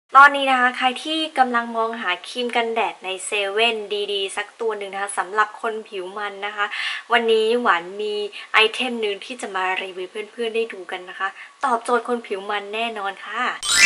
ตอนนี้นะคะใครที่กำลังมองหาครีมกันแดดในเซเว่นดีๆสักตัวหนึ่งนะคะสำหรับคนผิวมันนะคะวันนี้หวานมีไอเทมหนึ่งที่จะมารีวิวเพื่อนๆได้ดูกันนะคะตอบโจทย์คนผิวมันแน่นอนค่ะ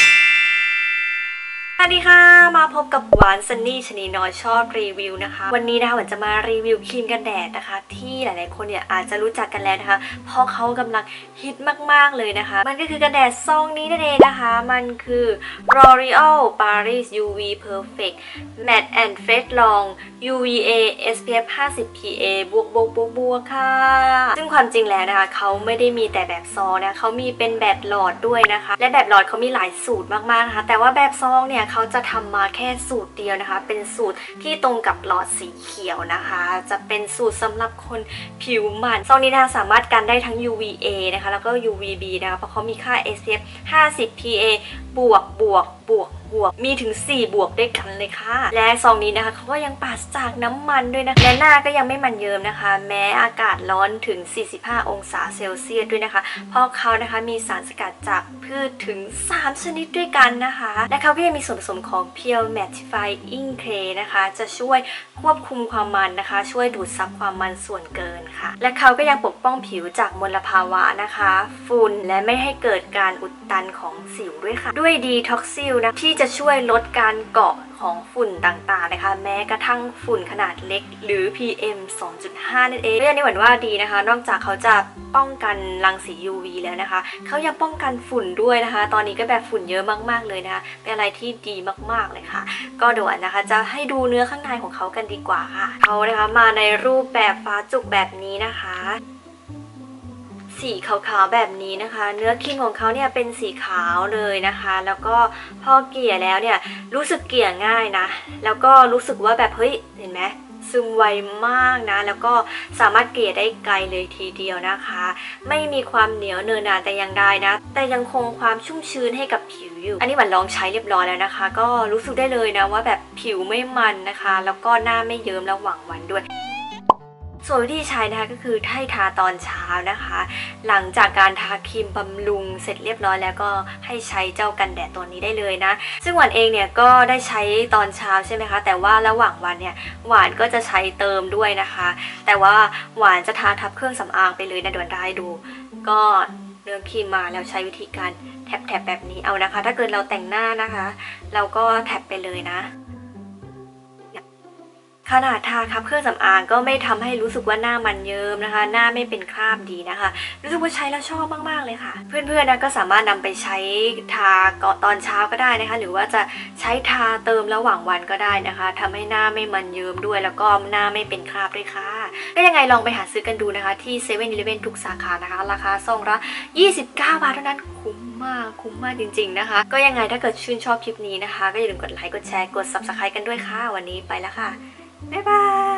สวัสดีค่ะมาพบกับหวานซันนี่ชนีน้อยชอบรีวิวนะคะวันนี้นะคะหวานจะมารีวิวครีมกันแดดนะคะที่หลายๆคนเนี่ยอาจจะรู้จักกันแล้วนะคะเพราะเขากำลังฮิตมากๆเลยนะคะมันก็คือกันแดดซองนี้นั่นเองนะคะมันคือ L'Oreal Paris UV Perfect Matte and Fresh Long UVA SPF 50 PA บวกค่ะซึ่งความจริงแล้วนะคะเขาไม่ได้มีแต่แบบซองนะเขามีเป็นแบบหลอดด้วยนะคะและแบบหลอดเขามีหลายสูตรมากๆนะคะแต่ว่าแบบซองเนี่ยเขาจะทำมาแค่สูตรเดียวนะคะเป็นสูตรที่ตรงกับหลอดสีเขียวนะคะจะเป็นสูตรสำหรับคนผิวมันซองนี้นะคะสามารถกันได้ทั้ง UVA นะคะแล้วก็ UVB นะคะเพราะเขามีค่า SPF 50 PA บวกมีถึง4บวกด้วยกันเลยค่ะและซองนี้นะคะเขาก็ยังปราศจากน้ำมันด้วยนะและหน้าก็ยังไม่มันเยิ้มนะคะแม้อากาศร้อนถึง45องศาเซลเซียสด้วยนะคะเพราะเขานะคะมีสารสกัดจากพืชถึง3ชนิดด้วยกันนะคะและเขาก็ยังมีส่วนผสมของ Pure Mattifying Clay นะคะจะช่วยควบคุมความมันนะคะช่วยดูดซับความมันส่วนเกินค่ะและเขาก็ยังปกป้องผิวจากมลภาวะนะคะฝุ่นและไม่ให้เกิดการอุดตันของสิวด้วยค่ะด้วยดีท็อกซิลนะที่จะช่วยลดการเกาะของฝุ่นต่างๆนะคะแม้กระทั่งฝุ่นขนาดเล็กหรือ PM 2.5 นั่นเองเรื่องนี้หวานว่าดีนะคะนอกจากเขาจะป้องกันรังสี UV แล้วนะคะเขายังป้องกันฝุ่นด้วยนะคะตอนนี้ก็แบบฝุ่นเยอะมากๆเลยนะคะเป็นอะไรที่ดีมากๆเลยค่ะก็เดี๋ยวนะคะจะให้ดูเนื้อข้างในของเขากันดีกว่าค่ะเขานะคะมาในรูปแบบฟ้าจุกแบบนี้นะคะสีขาวๆแบบนี้นะคะเนื้อครีมของเขาเนี่ยเป็นสีขาวเลยนะคะแล้วก็พอเกลี่ยแล้วเนี่ยรู้สึกเกลี่ยง่ายนะแล้วก็รู้สึกว่าแบบเฮ้ยเห็นไหมซึมไวมากนะแล้วก็สามารถเกลี่ยได้ไกลเลยทีเดียวนะคะไม่มีความเหนียวเนินหนาแต่อย่างใดนะแต่ยังคงความชุ่มชื้นให้กับผิวอยู่อันนี้หวานลองใช้เรียบร้อยแล้วนะคะก็รู้สึกได้เลยนะว่าแบบผิวไม่มันนะคะแล้วก็หน้าไม่เยิ้มระหว่างวันด้วยส่วนวิธีใช้นะคะก็คือให้ทาตอนเช้านะคะหลังจากการทาครีมบำรุงเสร็จเรียบร้อยแล้วก็ให้ใช้เจ้ากันแดดตัวนี้ได้เลยนะซึ่งหวานเองเนี่ยก็ได้ใช้ตอนเช้าใช่ไหมคะแต่ว่าระหว่างวันเนี่ยหวานก็จะใช้เติมด้วยนะคะแต่ว่าหวานจะทาทับเครื่องสำอางไปเลยนะเดี๋ยวได้ดูก็เลือกครีมมาแล้วใช้วิธีการแท็บแบบนี้เอานะคะถ้าเกิดเราแต่งหน้านะคะเราก็แท็บไปเลยนะขนาดทาครับเครื่องสำอางก็ไม่ทำให้รู้สึกว่าหน้ามันเยิ้มนะคะหน้าไม่เป็นคราบดีนะคะรู้สึกว่าใช้แล้วชอบมากๆเลยค่ะเพื่อนๆนะก็สามารถนำไปใช้ทาก่อนตอนเช้าก็ได้นะคะหรือว่าจะใช้ทาเติมระหว่างวันก็ได้นะคะทำให้หน้าไม่มันเยิ้มด้วยแล้วก็หน้าไม่เป็นคราบด้วยค่ะก็ยังไงลองไปหาซื้อกันดูนะคะที่เซเว่นอีเลฟเว่นทุกสาขานะคะราคาซองละ29 บาทเท่านั้นคุ้มมากจริงๆนะคะก็ยังไงถ้าเกิดชื่นชอบคลิปนี้นะคะก็อย่าลืมกดไลค์กดแชร์กด Subscribe กันด้วยค่ะวันนี้ไปแล้วค่ะบ๊ายบาย